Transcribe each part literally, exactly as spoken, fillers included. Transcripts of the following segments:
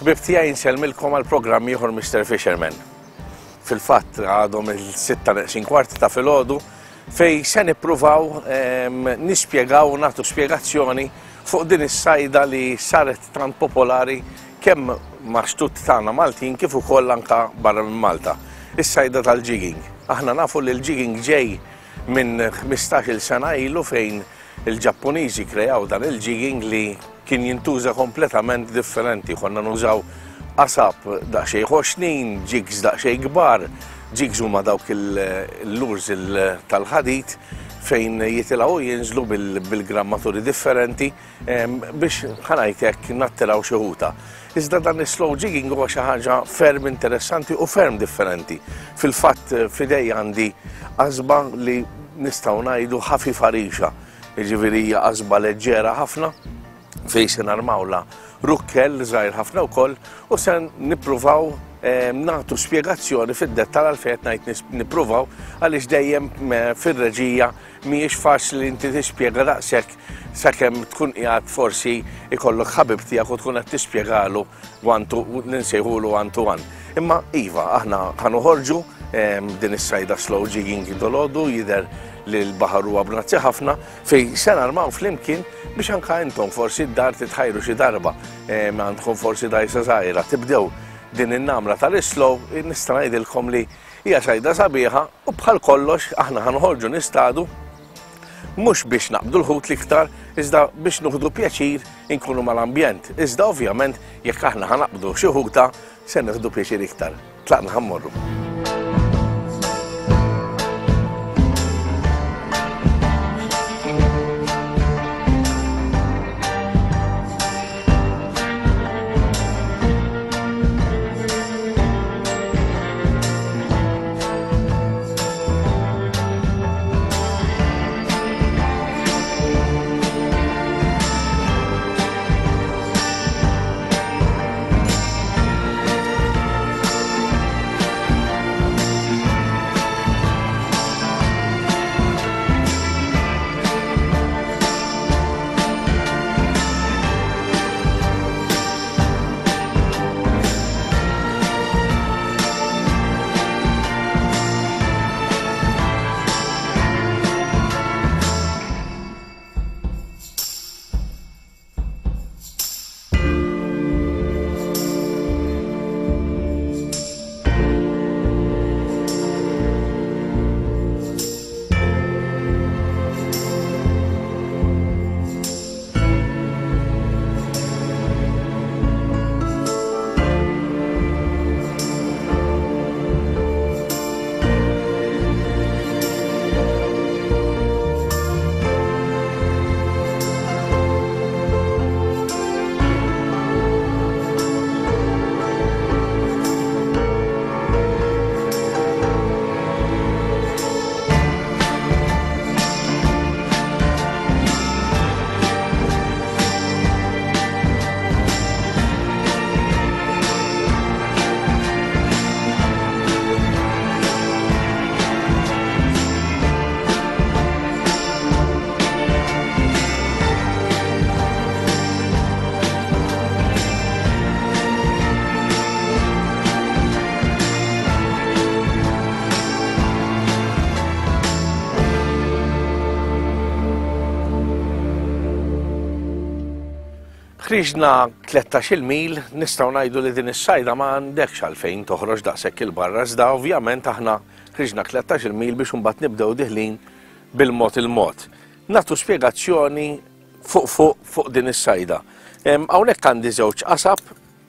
Ħbib tiegħi nsellmilkom għal programm ieħor mister Fisherman. Fil-fatt għadhom il-sitta neqsin kwart ta' filgħodu fej se nippruvaw nispjegaw nagħtu spjegazzjoni fuq din is-sajda li saret tant popolari kemm maċtut tagħna Maltin kif ukoll anke barra minn Malta. Is-sajda tal-jigging. Aħna nafu li l-jigging ġej minn ħmistax-il sena ilu fejn il-Ġappuniżi kreaw dan il-jigging li kien jintuża kompletament differenti. Konna nużaw qasab daqsxejn ħoxnin, jigs daqsxejn kbar, jigs huma dawk il-lures tal-ħadid fejn jitilgħu jinżlu bil-grammaturi differenti biex ħanajtek nattiraw xi ħuta. Iżda dan is-slow jigging huwa xi ħaġa ferm interessanti u ferm differenti. Fil-fatt f'idej għandi qasba li nistgħu ngħidu ħafifa rixa, jiġifieri hija qasba leġġera ħafna fejn se narmawla rukkel żgħir ħafna wkoll u se nippruvaw nagħtu spjegazzjoni fid-dettall għal fejn ngħid nippruvaw għaliex dejjem fir-reġija mhijiex faċli inti tispjega daqshekk sakemm tkun qiegħed forsi ikollok ħabib tiegħek u tkun qed tispjegalu wantu ninsejħulu one to one. Imma iva aħna ħanoħorġu din is-sajda slow jigging dolodu jidher li l-baħar huwa b'nazzi ħafna fejn se narmaw flimkien biex anke intom forsi d-dar titħajru xi darba għandkom forsi dajsa żgħira tibdew din in-namra tal-islow nista' ngħidilkom li hija sajda sabiħa u bħal kollox aħna ħanħorġu nistadu mhux biex naqbdu l-ħut l-iktar iżda biex nuħdu pjaċir inkunu mal-ambjent. Iżda ovvjament jekk aħna ħanaqbdu xi ħuta se nieħdu pjaċir iktar. Tlaqna ħammorru. Ħriġna tlettax-il mil nistgħu ngħidu li din is-sajda ma għandekx għalfejn toħroġ daqshekk il-barra iżda ovvjament aħna ħriġna tlettax-il mil biex imbagħad nibdew diħlin bil-mod il-mod. Nagħtu spjegazzjoni fuq fuq fuq din is-sajda. Hawnhekk għandi żewġ qasab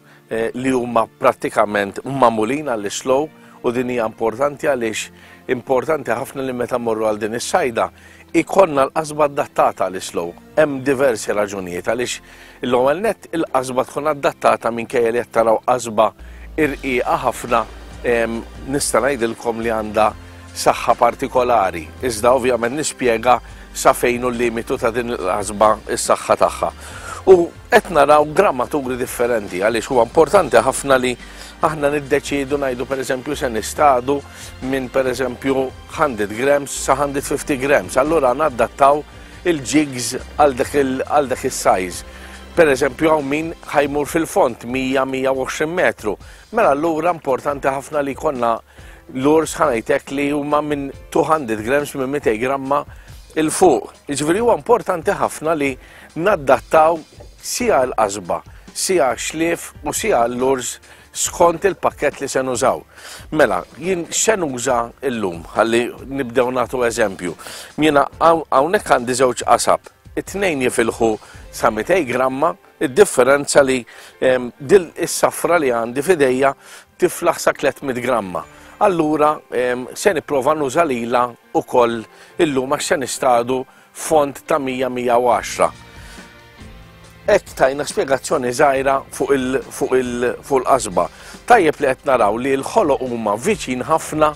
li huma prattikament magħmulin għall-islow u din hija importanti għaliex importanti ħafna li meta mmorru għal din is-sajda ikonna l-qasba adattata għall-islow. Hemm diversi raġunijiet għaliex l-ewwel nett il-qasba tkun adattata minkejja li qed taraw qasba irqiqa ħafna nista' ngħidilkom li għandha saħħa partikolari. Iżda ovvjament nispjega sa fejn hu l-limitu ta' din il-qasba is-saħħa tagħha. U qed naraw grammaturi differenti għaliex huwa importanti ħafna li aħna niddeċiedu ngħidu pereżempju se nistadu minn pereżempju hundred grams sa one hundred fifty grams. Allura nadattaw il-jigs għal dak il-size. per eżempju hawn min ħajmur fil-font mija mija u għoxrin metru. Mela allura importanti ħafna li konna lures ħanajtek li huma minn two hundred grams minn two hundred gramma il-fuq. Jiġifieri huwa importanti ħafna li naddattaw sija l-qasba, sija xlief u sija l-lures skont il-pakket li se nużaw. Mela, jien xe nuża llum, ħalli nibdew nagħtu eżempju. Jiena hawnhekk għandi żewġ qasab, it-tnejn jifilħu sa two hundred gramma, id-differenza li dil is-safra li għandi f'idejja tiflaħ sa tliet mit gramma. Allura se nipprova nuża lilha wkoll illum għax se nistadu font ta' mija mija u għaxra. Hekk tajna spjegazzjoni żgħira fuq il-qasba. Tajjeb li qed naraw li l-ħoloq huma viċin ħafna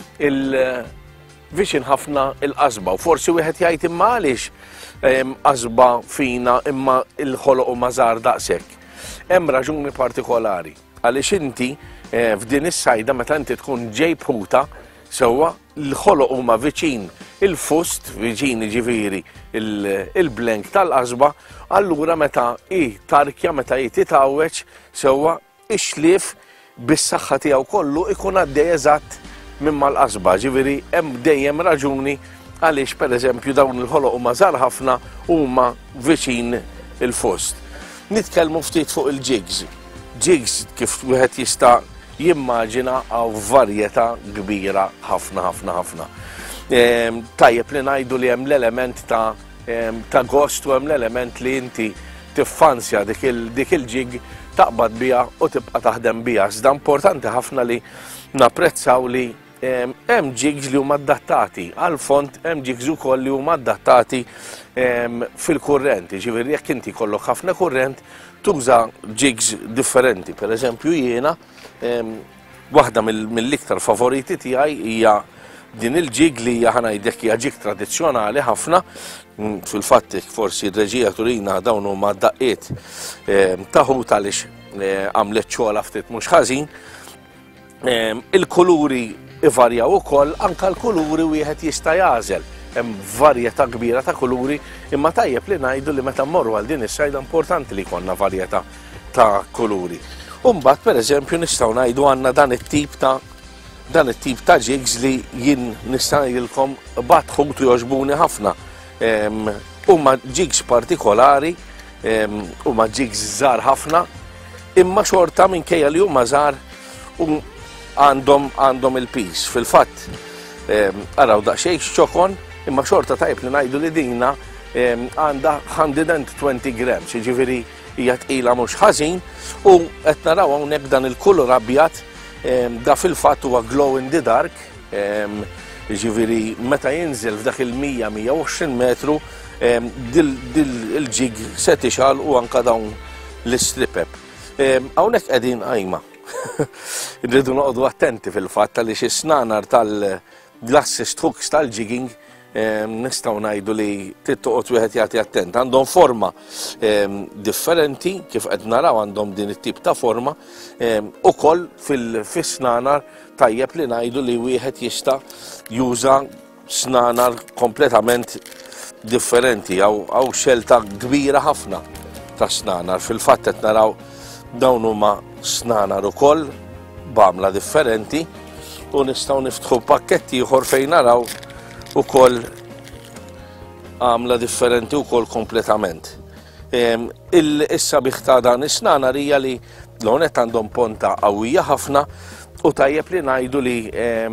viċin ħafna il-qasba u forsi wieħed jgħid imma għaliex qasba fina imma l-ħoloq huma żgħar daqshekk. Hemm raġuni partikolari għaliex inti f'din is-sajda meta inti tkun ġej bħuta sewwa l-ħoloq huma viċin il-fust, viċin ġifieri il-blenk tal-qasba, allura meta i tarkja meta i titgħawweġ sewwa ix-xlief bis-saħħa tiegħu kollu ikun għaddej eżatt minn mal-qasba. Ġifieri hemm dejjem raġuni għaliex pereżempju dawn il-ħoloq huma żgħar ħafna huma viċin il-fust. Nitkellmu ftit fuq il-jigs. Jigs kif wieħed jista' jimmaġina għaw varjetà kbira ħafna ħafna ħafna. Tajjeb li ngħidu li hemm l-element ta' ta' gost u hemm l-element li inti tiffansja dik il-jig taqbad biha u tibqa' taħdem biha. Iżda importanti ħafna li napprezzaw li hemm jigs li huma adattati għal font, hemm jigs ukoll li huma adattati fil-kurrent. Ġifieri jekk inti jkollok ħafna kurrent tuża jigs differenti. Pereżempju jiena waħda mill-iktar favoriti tiegħi hija din il-jig li hija ħanajdek hija jig tradizzjonali ħafna. Fil-fatt forsi r-reġija turina dawn huma daqqiet ta' ħut għaliex għamlet xogħla ftit mhux ħażin. Il-kuluri ivarjaw ukoll, anke l-kuluri wieħed jista' jagħżel. Hemm varjetà kbira ta' kuluri, imma tajjeb li ngħidu li meta mmorru għal din is-sajda importanti li jkollna varjetà ta' kuluri. U mbagħad pereżempju nistgħu ngħidu għandna dan it-tip ta' dan it-tip ta' jigs li jien nista' ngħidilkom badħut u jogħġbuni ħafna. Huma jigs partikolari, huma jigs żgħar ħafna, imma xorta minkejja li huma żgħar għandhom għandhom il-pis. Fil-fatt araw daqsxejn xċokon, imma xorta tajb li ngħidu li dinna għandha one hundred twenty grams, jiġifieri hija tqila mhux ħażin u qed naraw hawnhekk dan il-kulur abjad da fil-fatt huwa glow in the dark, jiġifieri meta jinżel f'dak il-mija mija u għoxrin metru dil il-jig se tixal u anke dawn l-stripep. Hawnhekk qegħdin qajma. Irridu noqogħdu attenti fil-fatt għaliex is-snanar tal-glassist hooks tal-jigging nistgħu ngħidu li trid toqgħod wieħed jagħti attent. Għandhom forma differenti kif qed naraw għandhom din it-tip ta' forma ukoll fis-snanar tajjeb li ngħidu li wieħed jista' juża snanar kompletament differenti hawn xelta kbira ħafna ta' snanar. Fil-fatt qed naraw dawn huma snanar ukoll b'għamla differenti u nistgħu niftħu pakketti ieħor fejn naraw ukoll għamla differenti wkoll kompletament. Is-sabiħ ta' dan is-snanar hija li l-hawnhekk għandhom ponta qawwija ħafna u tajjeb li ngħidu li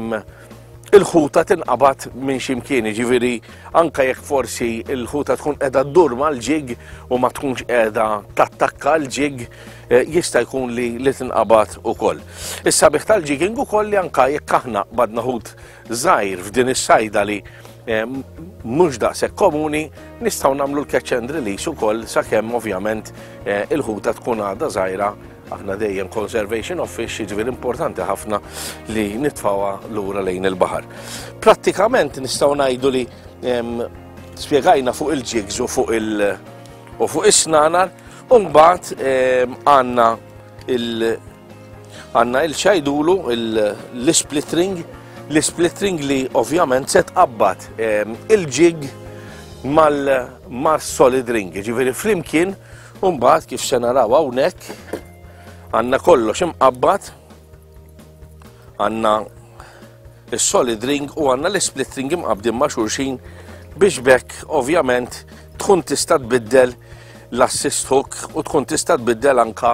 il-ħuta tinqabad minn x'imkien, jiġifieri anke jekk forsi il-ħuta tkun qiegħda ddur mal-jig u ma tkunx qiegħda tattakka l-jig jista' jkun li li tinqabad ukoll. Is-sabiħ tal-jigging ukoll li anke jekk aħna badna ħut żgħir f'din is-sajda li mhux daqshekk komuni nistgħu nagħmlu l-catch and release ukoll sakemm ovvjament il-ħuta tkun għadha żgħira. Aħna dejjem conservation of fish, jiġifieri importanti ħafna li nitfawha lura lejn il-baħar. Prattikament nistgħu ngħidu li spjegajna fuq il-jigs u fuq il u fuq is-snanar u mbagħad għandna il għandna il-xajdulu l-split ring, l-split ring li ovvjament se tqabbad il-jig mal-solid ring, jiġifieri flimkien U mbagħad kif se naraw hawnhekk għandna kollox imqabbad, għandna is-solid ring u għandna l-split ring imqabbdin ma' xulxin biex bekk ovvjament tkun tista' tbiddel l-assist hook u tkun tista' tbiddel anka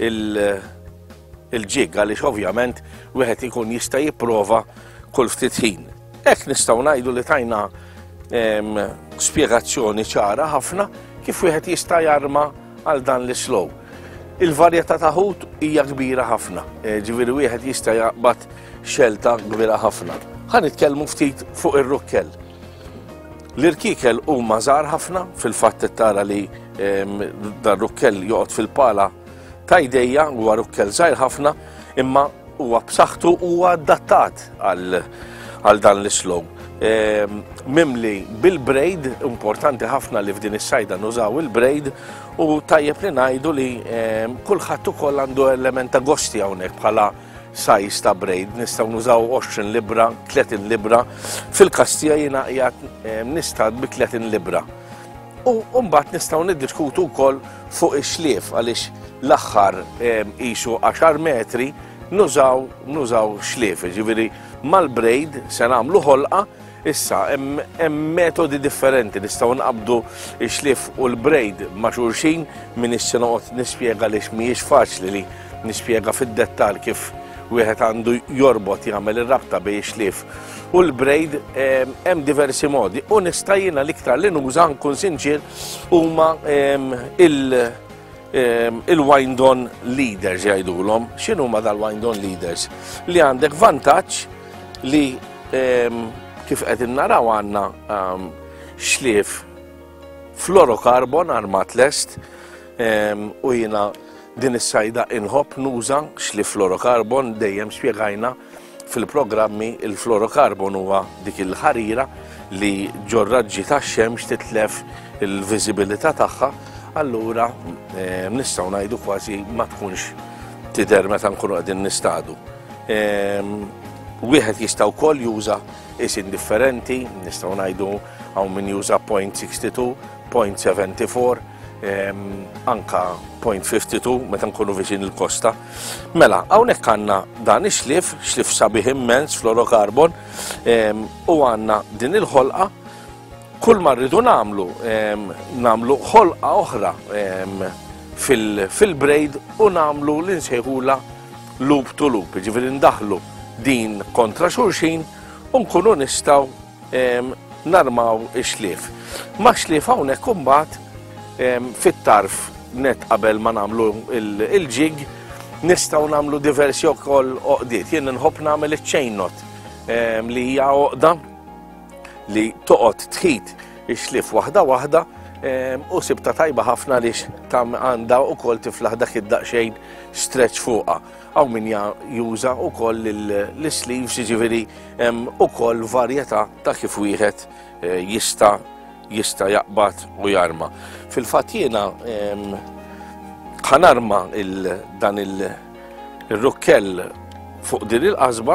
il-ġig għaliex ovvjament wieħed ikun jista' jipprova kull ftit ħin. Hekk nistgħu ngħidu li tajna spjegazzjoni ċara ħafna kif wieħed jista' jarma għal dan l-slow. Il-varjetà ta' ħut hija kbira ħafna, ġifieri wieħed jista' jaqbad xelta kbira ħafna. Ħa nitkellmu ftit fuq ir-rukkell. L-irkikel huma żgħar ħafna, fil-fatt tara li dan rukkell joqgħod fil-pala ta' jdejja huwa rukkell żgħir ħafna, imma huwa b'saħħtu huwa adattat għal dan l-slow. Mimli bil-braid, importanti ħafna li f'din is-sajda nużaw il-braid u tajjeb li ngħidu li kulħadd ukoll għandu element ta' gosti hawnhekk bħala sajz ta' braid. Nistgħu nużaw għoxrin libra, tletin libra, fil-Kastija jiena qiegħed nistad bi tletin libra. U mbagħad nistgħu niddiskutu wkoll fuq ix-xlief għaliex l-aħħar qisu għaxar metri nużaw nużaw xlief, ġifieri mal-braid se nagħmlu ħolqa. Issa, hemm metodi differenti nistgħu nqabdu x-xlief u l-braid ma' xulxin min ix noqgħod nispjega għaliex mhijiex faċli li nispjega fid-dettall kif wieħed għandu jorbot jagħmel ir-rabta bejn ix-xlief u l-braid hemm diversi modi u nista' jiena l-iktar li nuża nkun sinċir huma il-wind-on leaders jgħidulhom. X'inhu huma dal-wind-on leaders? Li għandek vantaġġ li kif qed naraw għandna xlief fluorocarbon armat lest u jiena din is-sajda inħobb nuża xlief fluorocarbon dejjem spjegajna fil-programmi il-fluorocarbon huwa dik il-ħarira li ġorraġġi tax-xemx titlef il-viżibilità tagħha, allura nistgħu ngħidu kważi ma tkunx tidher meta nkunu qegħdin nistagħdu. Wieħed jista' wkoll juża isin differenti, nistgħu ngħidu hawn min juża point sixty-two, point seventy-four, anka point fifty-two meta nkunu viċin il-kosta. Mela, hawnhekk għandna dan ix-xlief, xlief sabiħ immens fluorocarbon u għandna din il-ħolqa. Kull ma rridu nagħmlu nagħmlu ħolqa oħra fil-braid u nagħmlu li nsejħula loop to loop, ġifieri ndaħlu din kontra xulxin u nkunu nistgħu narmaw ix-xlief. Ma' xlief hawnhekk imbagħad fit-tarf net qabel ma nagħmlu il-ġig nistgħu nagħmlu diversi wkoll oqdiet. Jien inħobb nagħmel iċ-chain knot li hija oqda li toqgħod tħid ix-xlief waħda waħda u sibta tajba ħafna lix tam għandha wkoll tiflaħ dak id-daqsxejn stretch fuqha. Hawn min juża wkoll l-sleeves, jiġifieri hemm ukoll varjetà ta' kif wieħed jista' jista' jaqbad u jarma. Fil-fatt jiena ħanarma dan il-rukkell fuq din il-qasba.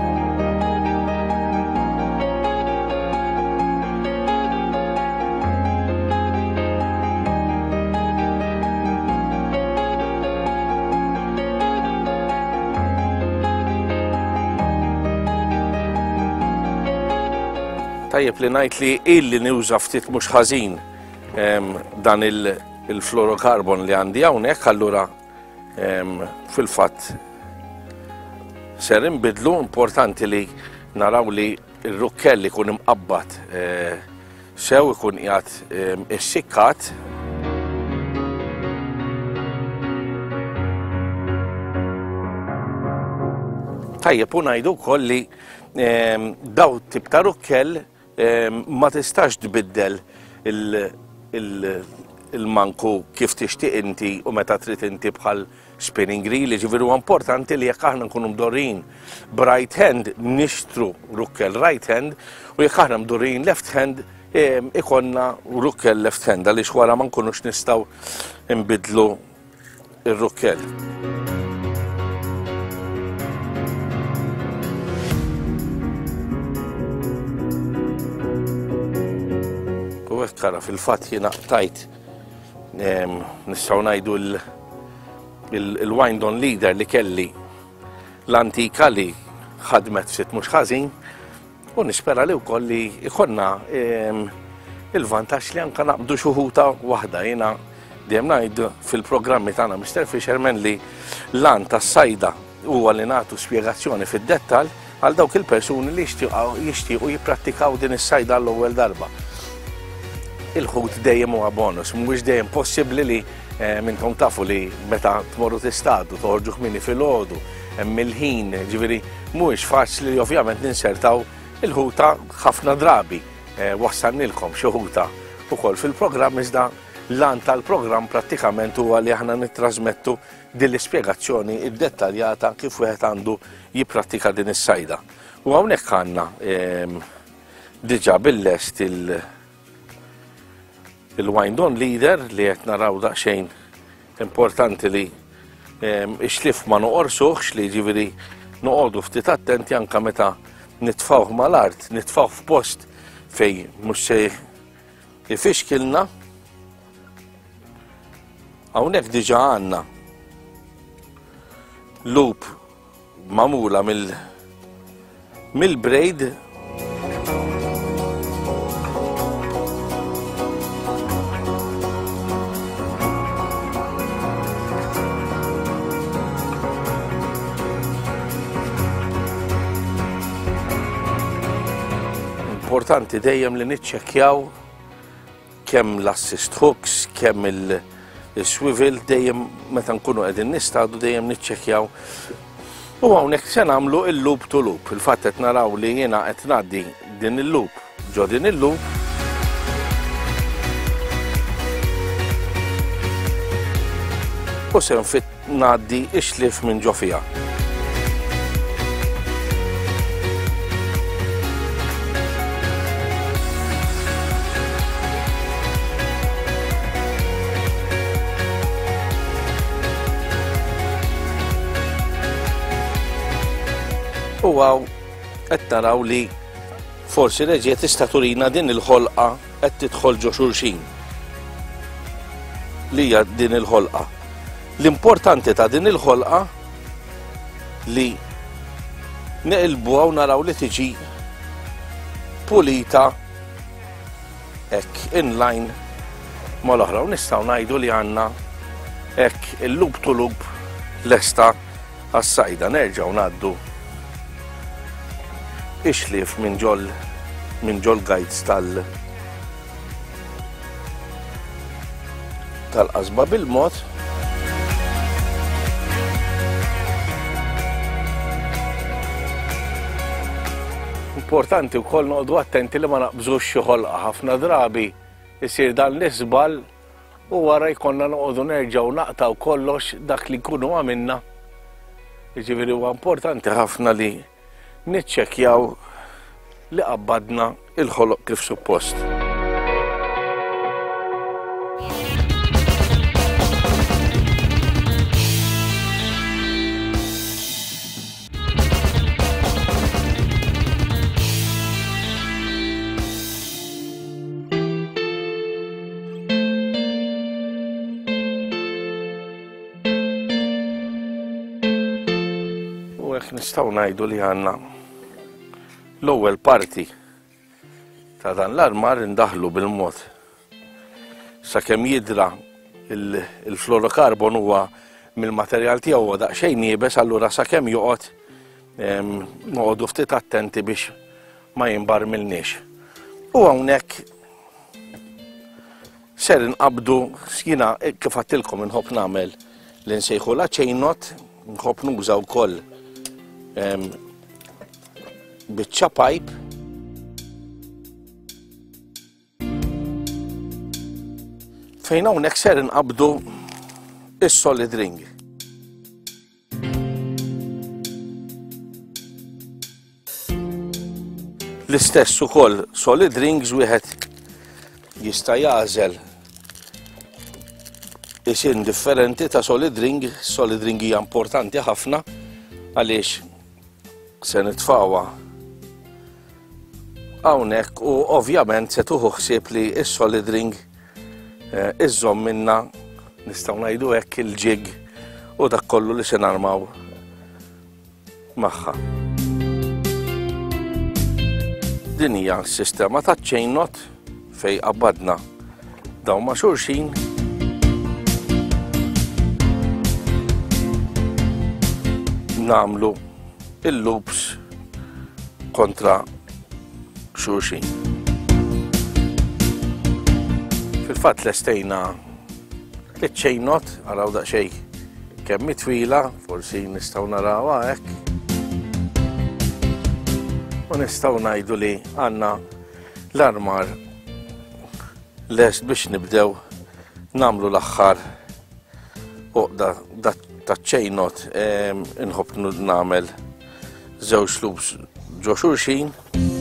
Tajjeb li ngħid li illi nuża ftit mhux ħażin dan il-fluorocarbon li għandi hawnhekk, allura fil-fatt ser inbidlu. Importanti li naraw li r-rukkell ikun imqabbad sew, ikun qiegħed issikkat. Tajjeb u ngħidu wkoll li daw tip ta' rukkell ma tistax tbiddel il-manku kif tixtieq inti u meta trid inti bħal spinning reel, ġifieri huwa importanti li jekk aħna nkunu mdorrin b'right hand nixtru rukkell right hand u jekk aħna mdorrin left hand ikonna rukkell left hand għaliex wara ma nkunux nistgħu nbidlu ir-rukkell. U hekk tara fil-fatt jiena qtajt nistgħu ngħidu il-wind on leader li kelli l-antika li ħadmet ftit mhux ħażin u nispera li wkoll li jkollna il-vantaġġ li anke naqbdu xi ħuta waħda. Jiena dejjem ngħid fil-programmi tagħna mister Fisherman li l-għan tas-sajda huwa li nagħtu spjegazzjoni fid-dettall għal dawk il-persuni li jixtiequ jipprattikaw din is-sajda l-ewwel darba. Il-ħut dejjem huwa bonus, mhuwiex dejjem possibbli li minnkom tafu li meta tmorru tistadu toħorġu kmieni filgħodu hemm il-ħin, ġifieri mhuwiex faċli li ovvjament ninsertaw il-ħuta ħafna drabi. Wassannilkom xi ħuta wkoll fil-programm iżda l-għan tal-programm prattikament huwa li aħna nittrażmettu din l-ispjegazzjoni iddettaljata kif wieħed għandu jipprattika din is-sajda. U hawnhekk għandna diġà bil-lest il-wind on leader li qed naraw daqsxejn importanti li ix-xlif ma noqorsuhx li jiġifieri noqogħdu ftit attenti anke meta nitfgħuh mal-art, nitfgħuh f'post fej mhux se jfixkilna. Hawnhekk diġà għandna loop magħmula mill-braid importanti dejjem li niċċekkjaw kemm l-assist hooks, kemm il-swivel dejjem meta nkunu qegħdin nistgħu dejjem niċċekkjaw. U hawnhekk se nagħmlu il-loop to loop. Il-fatt qed naraw li jiena qed ngħaddi din il-loop ġo din il-loop. U se nfitt ngħaddi ix-xlif minn ġo fiha. U għaw qed naraw li forsi reġgħet tista' turina din il-ħolqa qed tidħol ġo xulxin. Li hija din il-ħolqa. L-importanti ta' din il-ħolqa li neqilbuha u naraw li tiġi pulita hekk inline mal-oħra u nistgħu ngħidu li għandna hekk il-loop to loop lesta għas-sajda. Nerġgħu ngħaddu ix-xlief minn ġol minn ġol guides tal tal-qasba bil-mod. Importanti wkoll noqogħdu attenti li ma naqbżux xi ħolqa. Ħafna drabi isir dan l-isbal u wara jkollna noqogħdu nerġgħu naqtaw kollox dak li nkunu għamilna. Jiġifieri huwa importanti ħafna li niċċekkjaw li qabbadna il-ħoloq kif suppost. U hekk nistgħu ngħidu li għandna l-ewwel parti ta' dan l-armar indaħlu bil-mod. Sakemm jidra il-fluorokarbon huwa mill-materjal tiegħu huwa daqsxejn niebes, allura sakemm joqgħod noqogħdu ftit attenti biex ma jinbarmilniex. U hawnhekk ser inqabdu jiena kif għattilkom inħobb nagħmel li nsejħula chain knot, nħobb nuża wkoll biċċa pipe fejn hawnhekk ser inqabdu is-solid ring. L-istess ukoll solid rings wieħed jista' jagħżel isin differenti ta' solid ring. Solid ring hija importanti ħafna għaliex se nitfgħuha hawnhekk u ovvjament se tuħu ħsieb li s-solid ring iżżomm minna nistgħu ngħidu hekk il-ġig u dak kollu li se narmaw magħha. Din hija s-sistema ta' chain knot fejn qabbadna dawn ma' xulxin nagħmlu il-loops kontra xulxin. Fil-fatt lestejna il-chain knot, araw daqsxejn kemm twila, forsi nistgħu narawha hekk. U nistgħu ngħidu li għandna l-armar lest biex nibdew nagħmlu l-aħħar uqda ta' chain knot inħobb nagħmel żewġ loops ġo xulxin.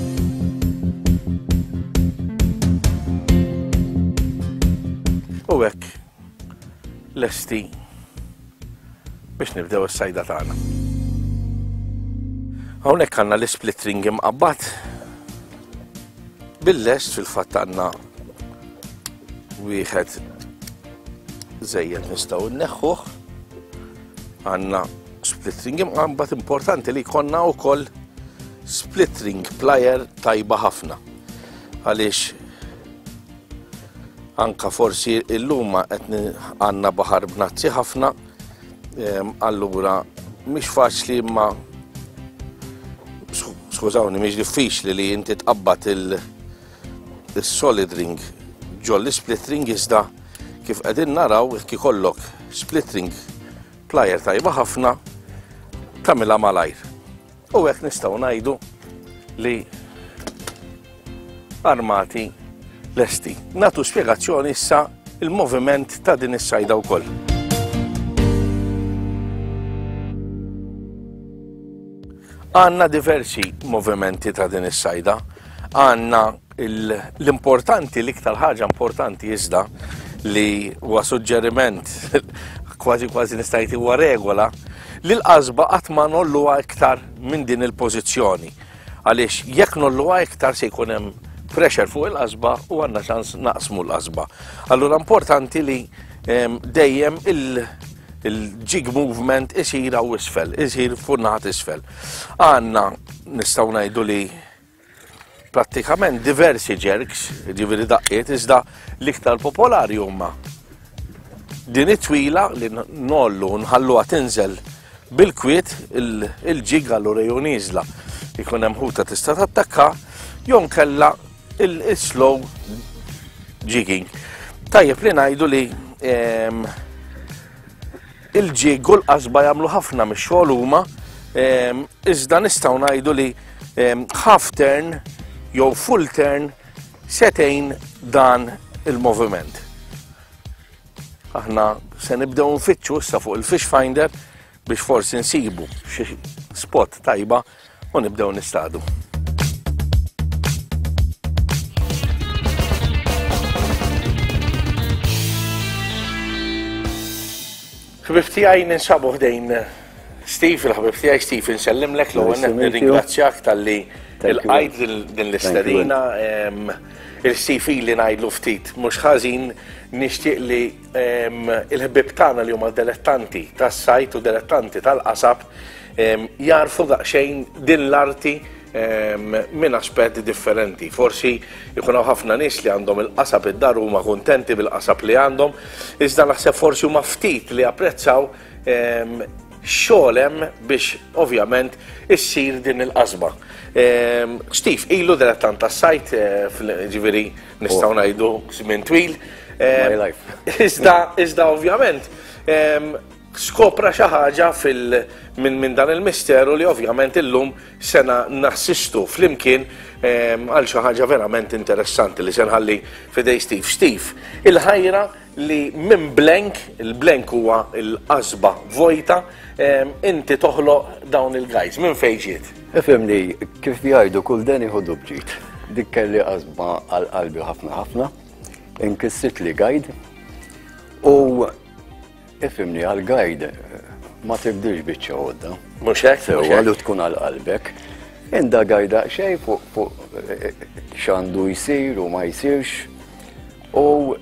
U hekk lesti biex nibdew is-sajda tagħna. Hawnhekk għandna l-split ring imqabbad bil-lest fil-fatt għandna wieħed żejjed nistgħu nneħħuh. Għandna split ring imqabbad importanti li jkollna wkoll split ring plier tajba ħafna. Għaliex anka forsi illum qed għandna baħar bnazzi ħafna, allura mhix faċli imma skużawni mhix diffiċli li inti tqabbad il-solid ring ġol l-split ring iżda kif qegħdin naraw jekk ikollok split ring plier tajba ħafna tagħmilha malajr. U hekk nistgħu ngħidu li armati lesti. Nagħtu spjegazzjoni issa il-moviment ta' din is-sajda wkoll. Għandna diversi movimenti ta' din is-sajda. Għandna l-importanti, l-iktar ħaġa importanti iżda li huwa suġġeriment kważi kważi nista' ngħid huwa regola li l-qasba qatt ma nolluha iktar minn din il-pożizzjoni. Għaliex jekk nolluha iktar se jkun hemm pressure fuq il-qasba u għandna ċans naqsmu l-qasba. Allura importanti li dejjem il-jig movement isir hawn isfel, isir fuq naħat isfel. Għandna nistgħu ngħidu li prattikament diversi jerks, ġifieri daqqiet, iżda l-iktar popolari huma din it-twila li nollu nħalluha tinżel bil-kwiet il-ġig allura jew nieżla. Ikun hemm ħuta tista' tattakka jew nkella il-slow jigging. Tajjeb li ngħidu li il-ġig u l-qasba jagħmlu ħafna mix-xogħol huma, iżda nistgħu ngħidu li half turn jew full turn setejn dan il-moviment. Aħna se nibdew nfittxu issa fuq il-fish finder biex forsi nsibu xi spot tajba u nibdew nistadu. Ħbib tiegħi ninsabu ħdejn Steve, il-ħbib tiegħi Steve, insellimlek l-ewwel nirringrazzjak tal-li il-qajt din l-istadina, il-Steve li ngħidlu ftit mhux ħażin nixtieq li il-ħbib tagħna li huma dilettanti tas-sajt u dilettanti tal-qasab jarfu daqsxejn din l-arti minn aspetti differenti. Forsi jkunu ħafna nies li għandhom il-qasab id-dar huma kuntenti bil-qasab li għandhom, iżda naħseb forsi huma ftit li apprezzaw xogħol hemm biex ovvjament issir din il-qasba. Steve, ilu dilettant tas-sajt, ġifieri nistgħu ngħidu żmien twil. Iżda ovvjament skopra xi ħaġa minn dan il-misteru li ovvjament illum sena nassistu flimkien għal xi ħaġa verament interessanti li se nħalli f'idej Steve. Steve, il-ħajra li minn blank, il-blank huwa l-qasba vojta, inti toħloq dawn il-guides, minn fejn ġiet? Ifhimni, kif jgħidu kull den iħodu bġid. Dik kelli qasba għal-qalbi ħafna ħafna, inkissrit li guide u ifhimni għal-guide ma tibdilx biċċa għodda. Mhux hekk? Sewwa li tkun għal-qalbek. Inda gajda xejn fuq x'għandu jsir u ma jsirx. U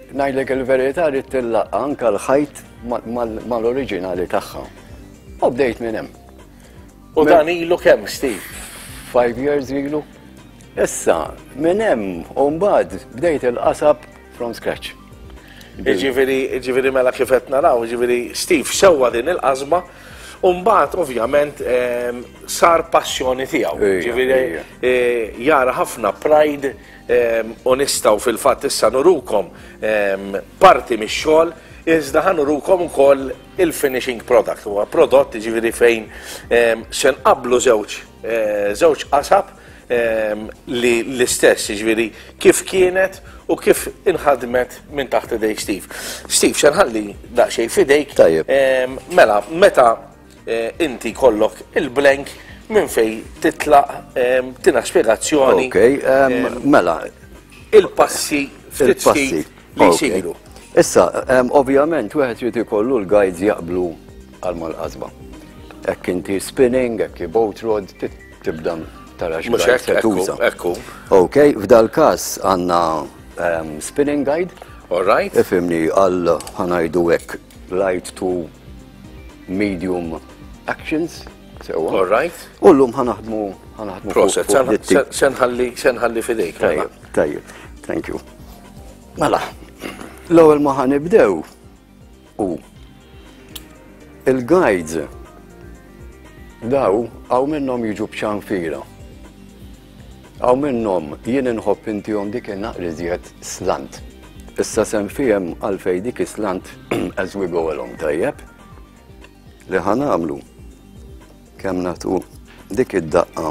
ngħidlek il-verità rrid tillaqqa anke l-ħajt mal-oriġinali tagħha. U bdejt minn hemm. U dan ilu kemm, Steve? Five years ilu. Issa, minn hemm u mbagħad bdejt il-qasab from scratch. Ġifieri mela kif qed naraw, ġifieri Steve sewwa din il-qasba u mbagħad ovvjament sar passjoni tiegħu. Ġifieri jara ħafna pride u nistgħu fil-fatt issa nurukom parti mix-xogħol iżda ħanurukom ukoll il-finishing product. Huwa prodott ġifieri fejn se nqabblu żewġ żewġ qasab li l-istess ġifieri kif kienet u kif inħadmet minn taħt idej Steve. Steve, se nħalli daqsxejn f'idejk. Mela, meta inti kollok il-blank minn fejn titlaq tina spjegazzjoni. Ok, mela. Il-passi ftit ftit li jsiru. Issa, ovvjament, wieħed jrid ikollu l-guides jaqblu għal mal-qasba. Hekk inti spinning, hekk boat rod, tibda tara x'guide se tuża. Ekku. Ok, f'dal każ għandna spinning guide. All right. Ifhimni għal ħanajdu hekk light to medium actions. All right. U llum ħanaħdmu ħanaħdmu. Proset, se nħalli fidejk. Tajjeb, tajjeb. Thank you. Mela, l-ewwel ma ħanibdew u il-guides daw għaw minnhom jiġu b'ċanfira. Għaw minnhom jien inħobb intihom dik in-naqriżjed slant. Issa sem fihem għalfejn dik slant as we go along tajjeb. Li ħanagħmlu kemm nagħtu dik id-daqqa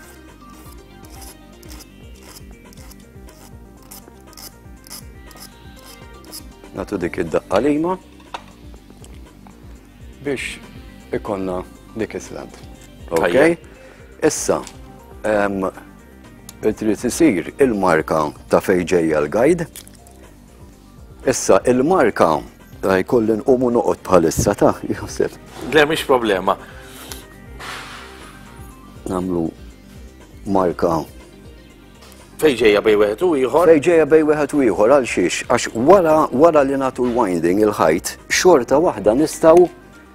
nagħtu dik id-daqqa lima biex ikonna dik islant. Ok? Issa, trid isir il-marka ta' fejn ġejja l-guide. Issa il-marka ta' jkolli nqumu noqgħod bħalissa ta' Josef. Le mhix problema. Nagħmlu marka. Fejn ġejja bejn wieħed u ieħor? Fejn ġejja bejn wieħed u ieħor għal xiex għax wara wara li nagħtu l-winding il-ħajt xorta waħda nistgħu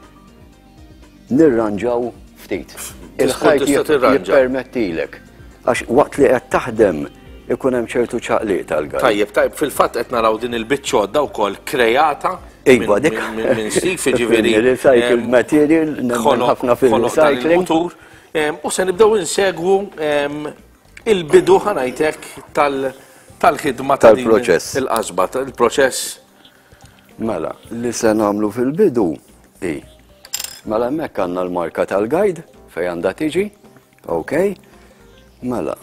nirranġaw ftit. Il-ħajt jippermettilek. Għax waqt li qed taħdem ikun hemm ċertu ċaqliq tal-gajt. Tajjeb, tajjeb, fil-fatt qed naraw din il-biċċodda wkoll krejata minn Steve, ġifieri. Recycled material, ħafna fil-recycling. U se nibdew insegwu il-bidu ħanajtek tal-ħidma ta' din il-qasba, il-proċess. Mela, li se nagħmlu fil-bidu hi. Mela hemmhekk għandna l-marka tal-guide fejn għandha tiġi, ok? Mela.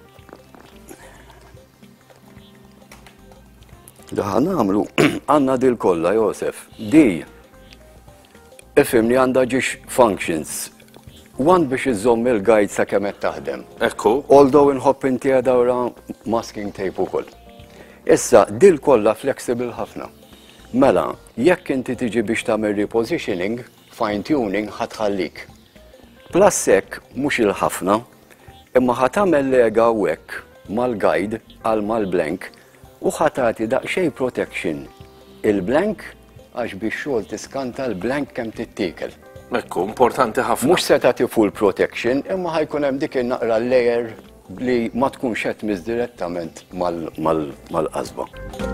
Daħan għamlu, għanna dil kolla, Josef. Di, ifimni għanda ġiex functions. One biex iżomm il-guide sa' kemm qed taħdem. Ekku. Although inħobb inti għadawra masking tape ukoll. Issa, dil kolla flexible ħafna. Mela, jekk inti tiġi biex tagħmel repositioning, fine tuning ħatħallik. Plus hekk mhux il-ħafna, imma ħatamel lega hekk mal-guide għal mal-blank u ħatati daqsxejn protection il-blank għax biex xogħol tiskanta l-blank kemm tittiekel. Ekku, importanti ħafna. Mhux se tagħti full protection, imma ħajkun hemm dik in-naqra layer li ma tkunx qed tmiss direttament mal-qasba.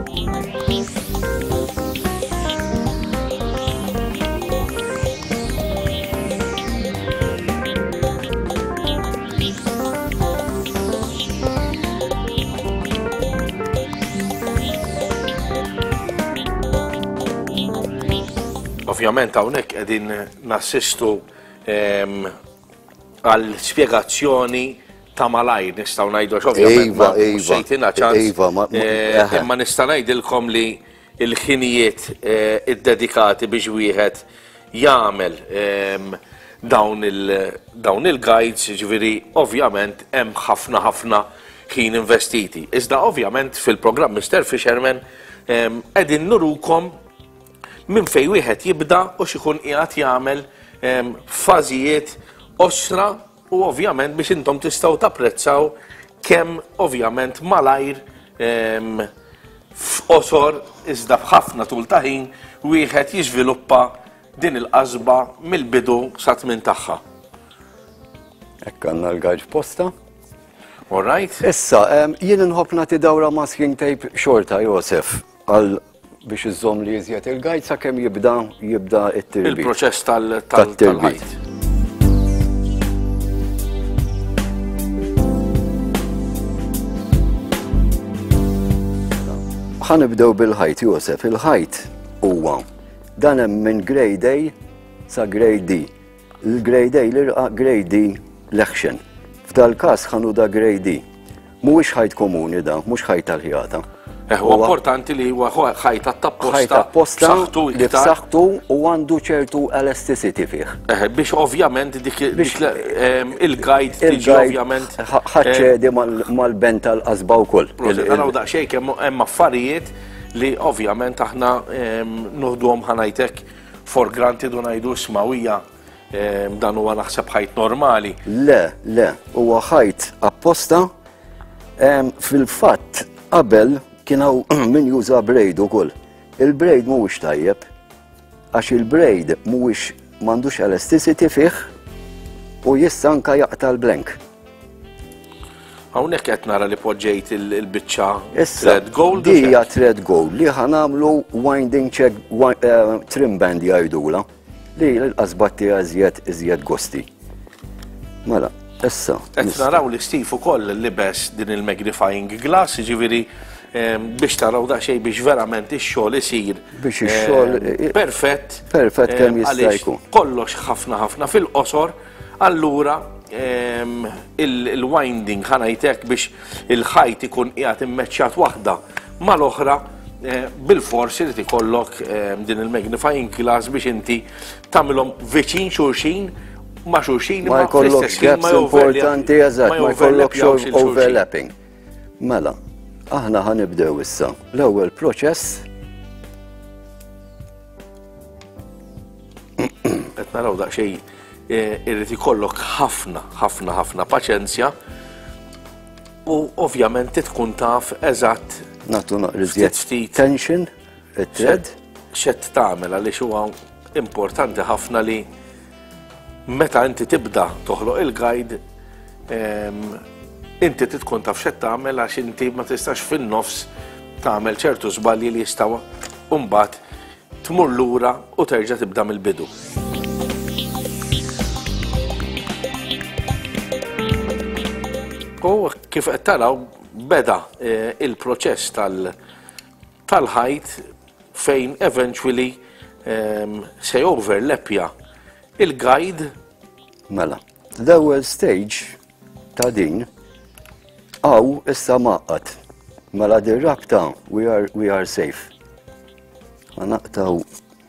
Ovvjament hawnhekk qegħdin nassistu għal spjegazzjoni ta' malajr nistgħu ngħidu ovvjament sejtina ċans. Imma nista' ngħidilkom li l-ħinijiet iddedikati biex wieħed jagħmel dawn il-guides, ġifieri ovvjament hemm ħafna ħafna ħin investiti. Iżda ovvjament fil-programm Mister Fisherman qegħdin nurukom minn fejn wieħed jibda u x'ikun qiegħed jagħmel fażijiet osra u ovvjament biex intom tistgħu tapprezzaw kemm ovvjament malajr f'qosor iżda b'ħafna tul ta' ħin wieħed jiżviluppa din il-qasba mill-bidu sa tmiem tagħha. Hekk għandna l-guide f'posta. All right? Issa, jien inħobb nagħti dawra masking tape xorta Josef għal biex iżżomm li jiżjed il-guide sakemm jibda jibda it-tirbit. Il-proċess tal-ħajt. Ħanibdew bil-ħajt, Josef. Il-ħajt huwa dan hemm minn grade A sa grade D. Il-grade A l-irqa grade D l-action. F'dal-każ ħanu da grade D. Mhuwiex ħajt komuni da, mhux ħajt tal-ħjata. Huwa importanti li huwa ħajt tapposta. Ħajt tapposta li b'saħħtu u għandu ċertu elasticity fih. Biex ovvjament dik il-guide tiġi ovvjament ħaċċedi mal-bent tal-qasba wkoll. Naraw daqsxejn kemm hemm affarijiet li ovvjament aħna nuħduhom ħanajtek for granted u ngħidu smawija dan huwa naħseb ħajt normali. Le, le, huwa ħajt apposta fil-fatt qabel kien hawn min juża braid ukoll. Il-braid mhuwiex tajjeb għax il-braid mhuwiex m'għandux elasticity fih u jista' anke jaqta' l-blank. Hawnhekk qed nara li poġġejt il-biċċa thread gold. Hija thread gold li ħanamlu winding check trim band jgħidula li l-qasba tiegħha iżjed iżjed gosti. Mela, issa. Qed naraw li Steve ukoll libes din il-magnifying glass, jiġifieri biex taraw daqsxejn biex verament ix-xogħol isir biex ix-xogħol perfett. Perfett kemm jista' jkun. Kollox ħafna ħafna fil-qosor, allura il-winding ħanajtek biex il-ħajt ikun qiegħed immeċċjat waħda mal-oħra bil-forsi li tikollok din il-magnifying glass biex inti tagħmilhom viċin xulxin ma' xulxin ma jkollokx gaps importanti eżatt, ma jkollokx overlapping. Mela, aħna ħanibdew issa. L-ewwel proċess qed naraw daqsxejn irrid ikollok ħafna, ħafna, ħafna paċenzja u ovvjament tkun taf eżatt nagħtu naqriżjed tension it-thread x'qed tagħmel għaliex huwa importanti ħafna li meta inti tibda toħloq il-guide inti tkun taf x'qed tagħmel għax inti ma tistax fin-nofs tagħmel ċertu żbalji li jistgħu mbagħad tmur lura u terġa' tibda mill-bidu. U kif qed taraw beda il-proċess tal-ħajt fejn eventually se overlappja il-guide. Mela, l-ewwel stage ta' din hawn issa maqqat. Mela din rabta we are we are safe. Ħanaqtaw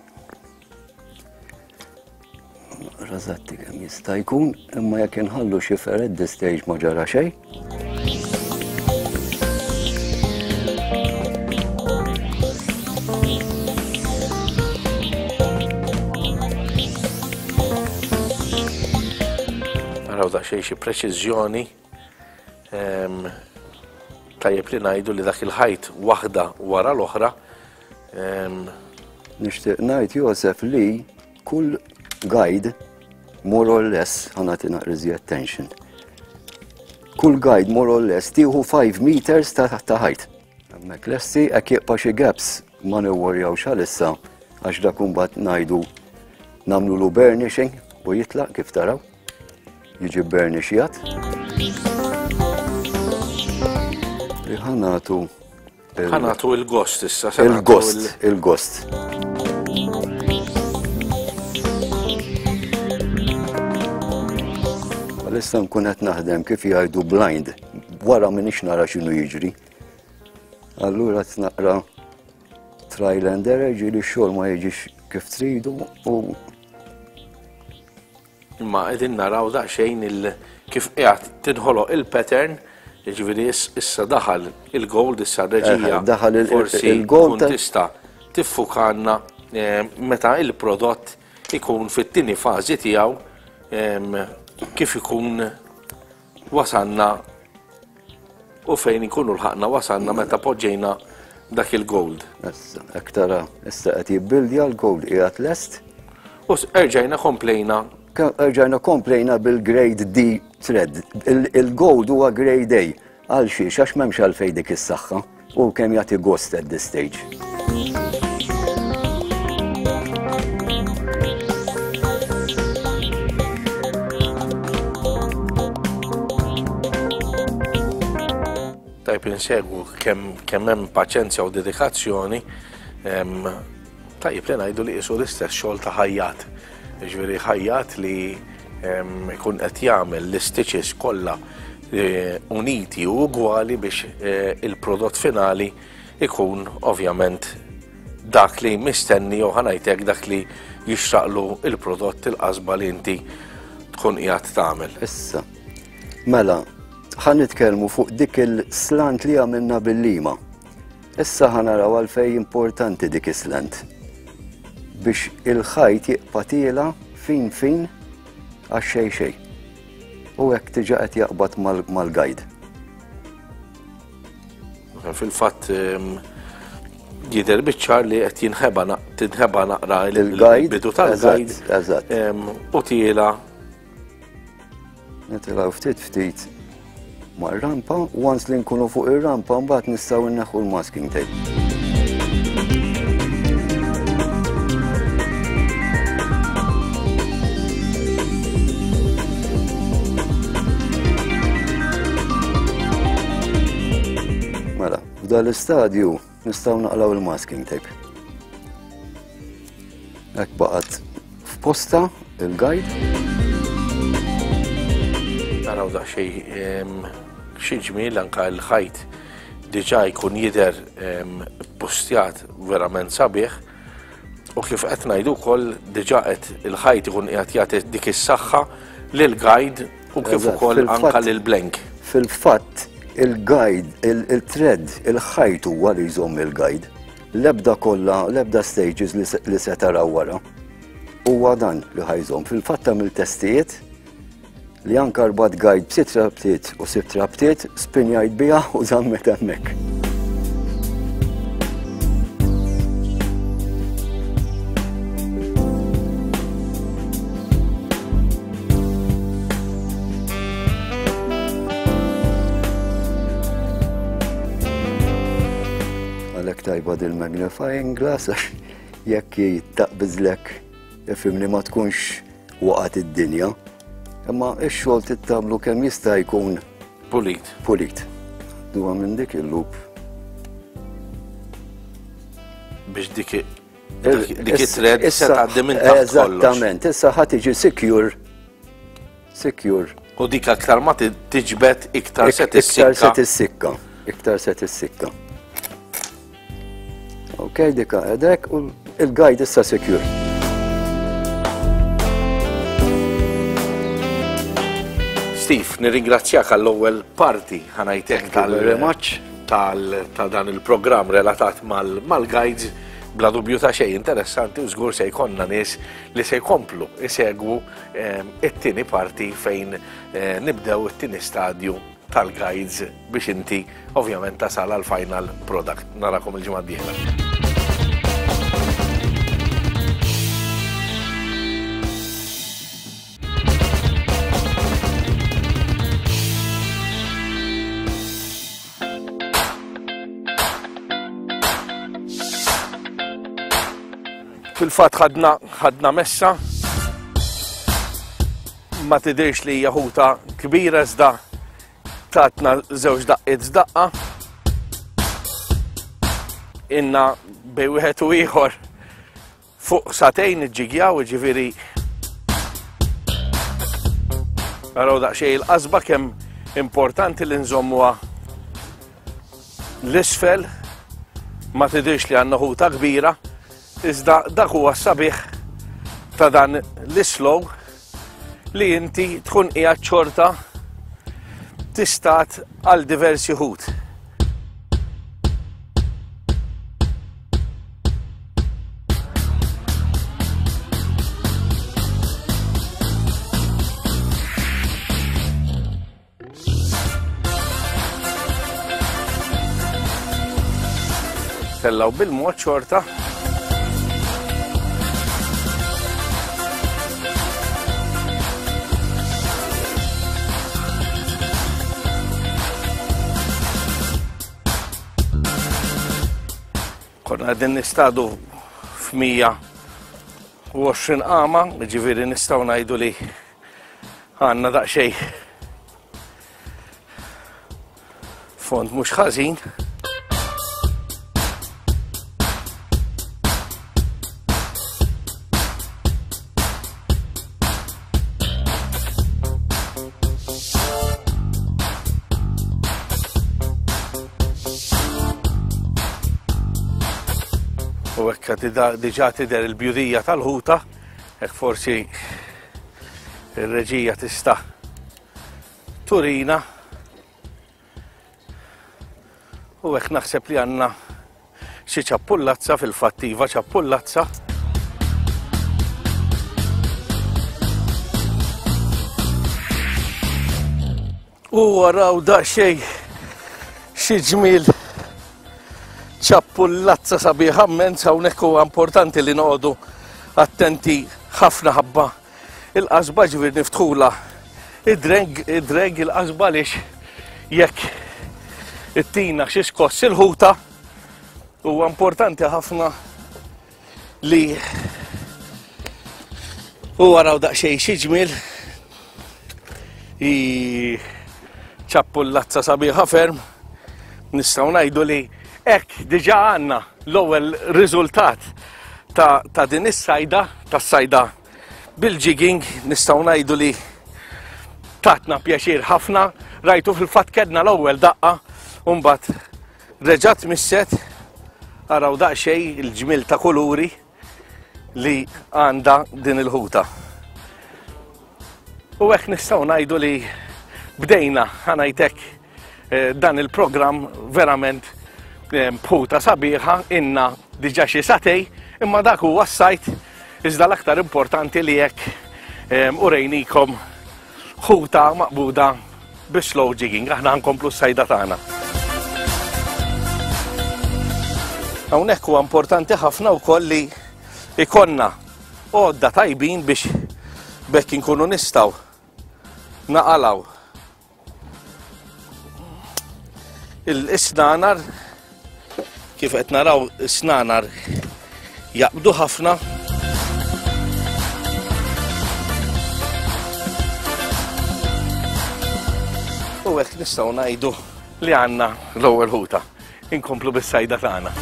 rażatti kemm jista' jkun, imma jekk inħallu xi fered di stage ma ġara xejn. Naraw daqsxejn xi preċiżjoni tajjeb li ngħidu li dak il-ħajt waħda wara l-oħra. Nixtieq ngħid Josef li kull guide more or less ħanati naqriżjed tension. Kull guide more or less tieħu five meters ta' ħajt. Hemmhekk lessi hekk jibqa' xi gaps ma newworjawx għalissa għax dak imbagħad ngħidu nagħmlu lu burnishing u jitlaq kif taraw. Jiġi burnixjat. Ħanatu ħanatu il-gost issa. Il-gost, il-gost. Issa nkun qed naħdem kif jgħidu blind, wara minix nara x'inhu jiġri. Allura qed naqra trial and error ġieli x-xogħol ma jiġix kif tridu u imma qegħdin naraw daqsxejn kif qiegħed tinħoloq il-pattern, jiġifieri issa daħal il-gold issa reġija. Daħal il-gold tkun tista' tiffukanna meta il-prodott ikun fit-tieni fażi tiegħu kif ikun wasanna u fejn ikunu l-ħaqna wasanna meta poġġejna dak il-gold. Issa, ektara, issa qed jibbildja l-gold qiegħed lest. U erġajna komplejna. Erġajna komplejna bil-grade D thread. Il-gold huwa grade A. Għal xiex, għax m'hemmx għalfejn dik is-saħħa u kemm jagħti gost at this stage. Tajb insegwu kemm hemm paċenzja u dedikazzjoni, tajb li ngħidu li qisu l-istess xogħol ta' ħajjat. Jiġifieri ħajjat li jkun qed jagħmel l-stitches kollha uniti u ugwali biex il-prodott finali ikun ovvjament dak li mistenni jew ħanajtek dak li jixraqlu il-prodott il-qasba li inti tkun qiegħed tagħmel. Issa, mela, ħan nitkellmu fuq dik il-slant li għamilna bil-lima. Issa ħanaraw għalfejn importanti dik is-slant biex il-ħajt jiqpatiela fin fin għax xejn xejn. U hekk tiġa qed jaqbad mal-guide. Fil-fatt jidher biċ-ċar li qed jinħeba tinħeba naqra il-bidu tal-guide u tiela. Nitilgħu ftit ftit mar-rampa, once li nkunu fuq ir-rampa mbagħad nistgħu nneħħu l-masking tape. Dal-istadju nistgħu naqlaw il-masking tape. Hekk baqgħet f'posta il-guide. Naraw daqsxejn xi ġmiel anke l-ħajt diġà jkun jidher postjat verament sabiħ u kif qed ngħidu wkoll diġà qed il-ħajt ikun qiegħed jagħti dik is-saħħa lill-guide u kif ukoll anke lill-blank. Fil-fatt il-guide, il-thread, il-ħajt huwa li jżomm il-guide. L-ebda kollha, l-ebda stages li se taraw wara. Huwa dan li ħajżomm. Fil-fatt tagħmel testijiet li anke arbad guide b'sitt rabtiet u sibt rabtiet spinjajt biha u żammet hemmhekk. Tajba dil-magnifying glass għax jekk jittaqbiżlek ifhimni ma tkunx waqgħet id-dinja. Imma x-xogħol tittamlu kemm jista' jkun pulit. Pulit. Duha minn dik il-loop. Biex dik dik it-thread issa tgħaddi minn taħt kollox. Eżattament, issa ħadd tiġi secure. Secure. U dik aktar ma tiġbed iktar se tissikka. Iktar se tissikka. Iktar se tissikka. Ok, dika edek u il-guide issa secure. Steve, nirringrazzjak għall-ewwel parti ħanajtek ta' dan il-programm relatat mal-guides bla dubju ta' xejn interessanti u żgur se jkollna nies li se jkomplu isegwu it-tieni parti fejn nibdew it-tieni stadju tal-guides biex inti ovvjament tasal għal final product. Narakom il-ġimgħa d-dieħla. Fil-fatt ħadna ħadna messa ma tidirx li jaħuta kbira iżda tatna żewġ daqqiet żdaqqa. Inna bej wieħed u ieħor fuq satejn iġġigjaw, ġifieri naraw daqsxejn il-qasba kemm importanti li nżommuha l-isfel ma tidirx li għandna ħuta kbira. Iżda dak huwa sabiħ ta' dan l-islow li inti tkun qiegħed xorta tistat għal diversi ħut. tellaw bil-mod xorta. Konna għadin nistadu f'mija u għoxrin qama, ġifieri nistgħu ngħidu li għandna daqsxejn fond mhux ħażin. U hekk diġà tidher il-bjudija tal-ħuta, hekk forsi ir-reġija tista' turina. U hekk naħseb li għandna xi ċappullazza fil-fattiva ċappullazza. U waraw daqsxejn xi ġmiel ċappullazza sabiħa immensa, hawnhekk huwa importanti li noqogħdu attenti ħafna ħabba il-qasba ġifier niftħula id-dreg id-dreg il-qasba għaliex jekk ittina xi skoss il-ħuta huwa importanti ħafna li u waraw daqsxejn xi ġmiel ċappullazza sabiħa ferm. Nistgħu ngħidu li hekk diġà għandna l-ewwel riżultat ta', ta din is-sajda, tas-sajda bil-jigging. Nistgħu ngħidu li tatna pjaċir ħafna. Rajtu fil-fatt kedna l-ewwel daqqa u mbagħad reġgħet misset araw daqsxejn il-ġmil ta' kuluri li għandha din il-ħuta. U hekk nistgħu ngħidu li bdejna ħanajtek eh, dan il-programm verament b'ħuta sabiħa, inna diġà xi satej, imma dak huwa s-sajt iżda l-aktar importanti li hekk urejnikom ħuta maqbuda bi-slow jigging. Aħna nkomplu s-sajda tagħna. Hawnhekk huwa importanti ħafna wkoll li ikonna għodda tajbin biex bekk inkunu nistgħu naqalaw il-isnanar. Kif qed naraw is-snanar jaqbdu ħafna. U hekk nistgħu ngħidu li għandna l-ewwel ħuta. Inkomplu bis-sajda tagħna.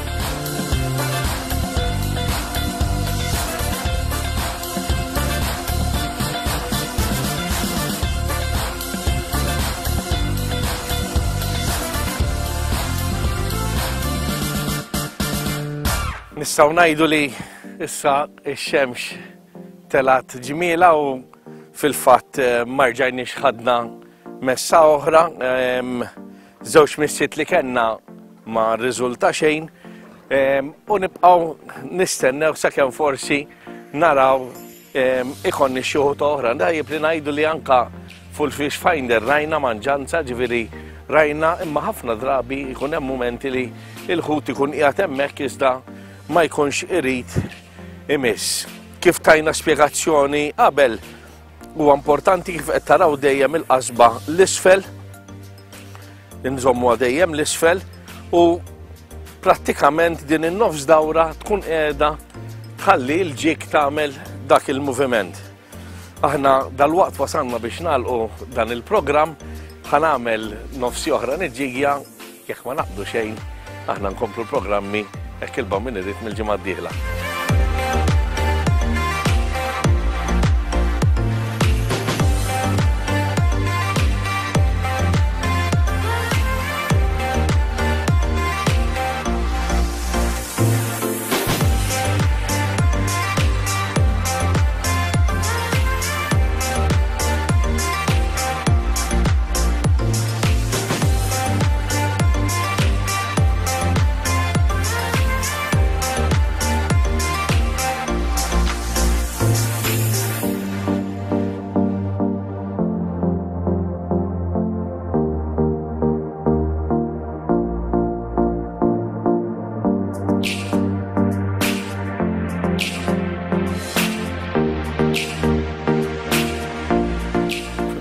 Nistgħu ngħidu li issa x-xemx telat ġmiela u fil-fatt ma rġajniex ħadna messa oħra. Żewġ missiet li kellna ma rriżulta xejn u nibqgħu nistennew sakemm forsi naraw ikonni xi ħut oħra. Dajjeb li ngħidu li anke full fish finder rajna manġanza, ġifieri rajna, imma ħafna drabi jkun hemm mumenti li l-ħut ikun qiegħed hemmhekk iżda ma jkunx irid imiss. Kif tajna spjegazzjoni qabel, huwa importanti kif qed taraw dejjem il-qasba l-isfel, inżommuha dejjem l-isfel u prattikament din in-nofs dawra tkun qiegħda tħalli l-ġik tagħmel dak il-moviment. Aħna dalwaqt wasalna biex nagħlqu dan il-programm, ħanagħmel nofsi oħra niġġigja jekk ma naqbdu xejn aħna nkomplu l-programmi hekk il-bam min irid mill-ġimgħa d-dieħla.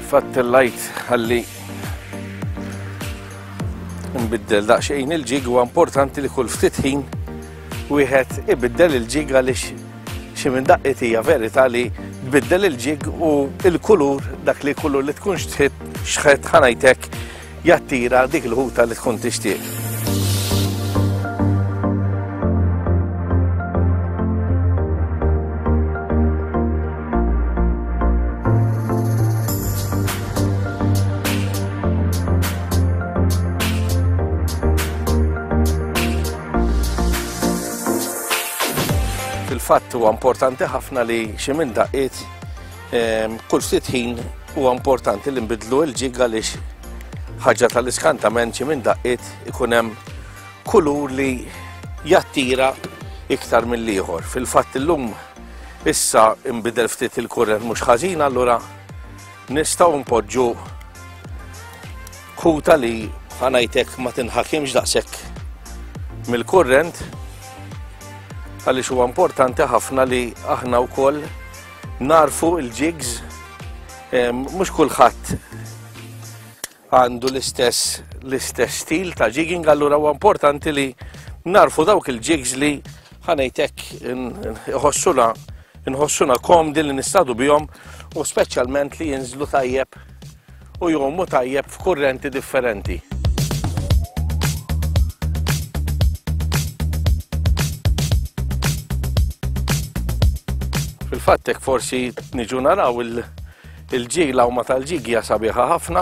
Fatt il-lajt ħalli nbiddel daqsxejn il-ġig huwa importanti li kull ftit ħin wieħed ibiddel il-ġig għaliex xi minn daqqiet hija verità li tbiddel il-ġig u l-kulur dak li kulur li tkun xħed ħanajtek jattira dik il-ħuta li tkun tixtieq. Fil-fatt huwa importanti ħafna li xi minn daqqiet kull ftit ħin huwa importanti li nbidlu l-ġig għaliex ħaġa tal-iskantament xi minn daqqiet ikun hemm kulur li jattira iktar mill-ieħor. Fil-fatt illum issa inbidel ftit il-kurrent mhux ħażin, allura nistgħu npoġġu ħuta li ħanajtek ma tinħakimx daqshekk mill-kurrent għaliex huwa importanti ħafna li aħna wkoll narfu il-jigs mhux kulħadd għandu l-istess l-istess stil ta' jigging, allura huwa importanti li narfu dawk il-jigs li ħanejtek inħossuna inħossuna komdi li nistadu bihom u speċjalment li jinżlu tajjeb u jgħumu tajjeb f'kurrenti differenti. Fil-fattek forsi niġu naraw il-ġig l-awma tal-ġig hija sabiħa ħafna.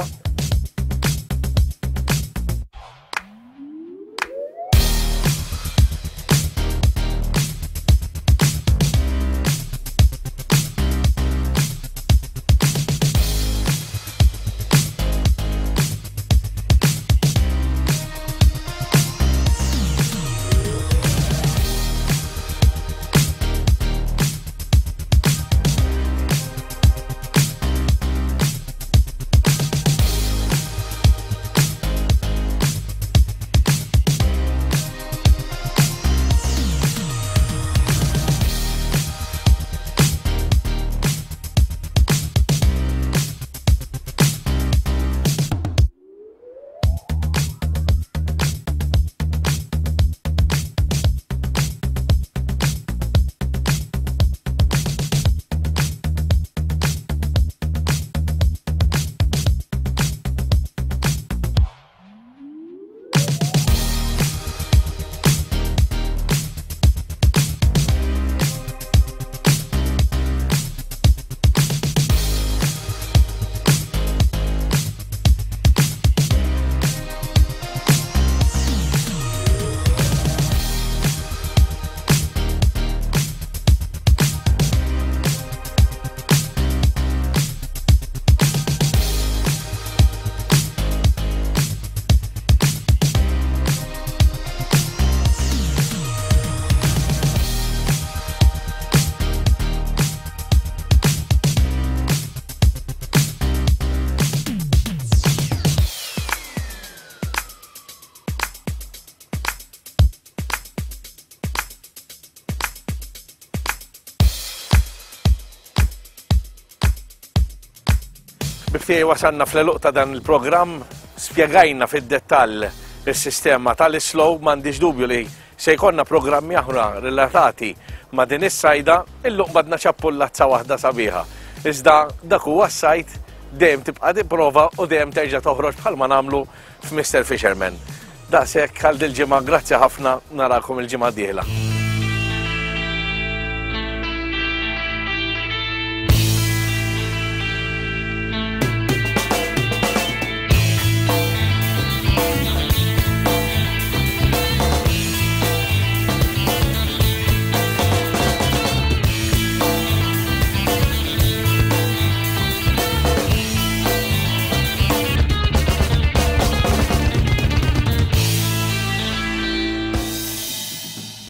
Biftej wasanna fl-eluq ta' dan il-programm, spjegajna fid-dettall is-sistema tal-islow, m'għandix dubju li se jkollna programmi oħra relatati ma' din is-sajda, illuq badna ċappullazza waħda sabiħa. Iżda dak huwa s-sajt dejjem tibqa' tipprova u dejjem terġa' toħroġ bħalma nagħmlu f'Mister Fisherman. Daqshekk għal dil-ġimgħa, grazzi ħafna, narakom il-ġimgħa d-dieħla.